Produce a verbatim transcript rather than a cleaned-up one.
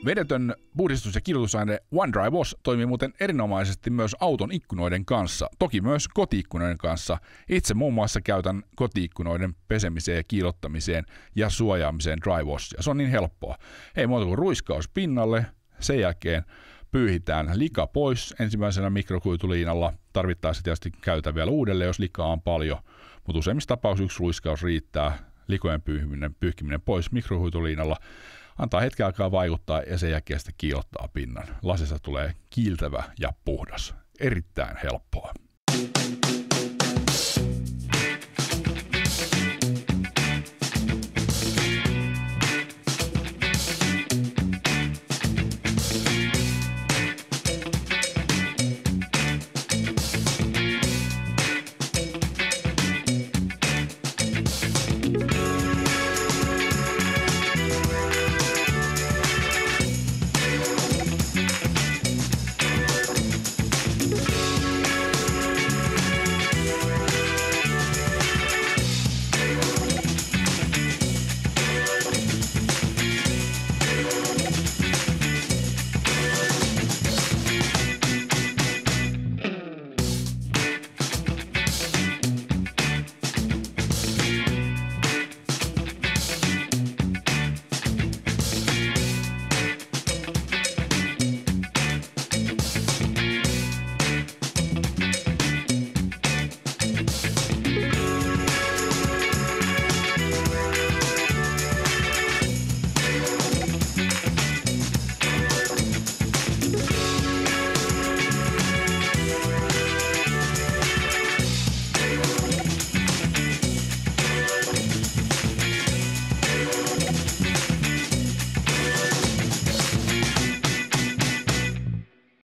Vedetön puhdistus- ja kiillotusaine OneDry Wash toimii muuten erinomaisesti myös auton ikkunoiden kanssa, toki myös koti-ikkunoiden kanssa. Itse muun muassa käytän koti-ikkunoiden pesemiseen ja kiillottamiseen ja suojaamiseen dry washia. Se on niin helppoa. Ei muuta kuin ruiskaus pinnalle, sen jälkeen pyyhitään lika pois ensimmäisenä mikrokuituliinalla. Tarvittaessa tietysti käytä vielä uudelleen, jos likaa on paljon, mutta useimmissa tapauksissa yksi ruiskaus riittää. Likojen pyyhiminen, pyyhkiminen pois mikrokuituliinalla. Antaa hetken aikaa vaikuttaa ja sen jälkeen sitten kiillottaa pinnan. Lasista tulee kiiltävä ja puhdas. Erittäin helppoa.